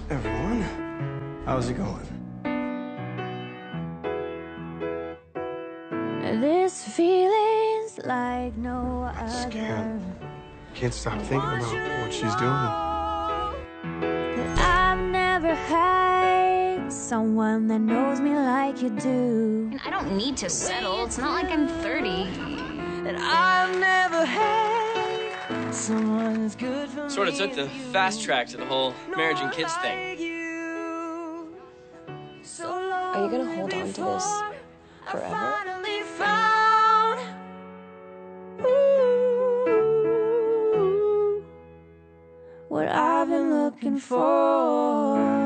everyone. How's it going? This feeling's like no I'm scared. other. Can't stop thinking about what she's doing. That I've never had someone that knows me like you do. I don't need to settle. It's not like I'm 30. That I've never had someone that's good for Sort of me took the as you. fast track to the whole marriage and kids thing. Are you gonna hold on to this forever? What I've been looking for.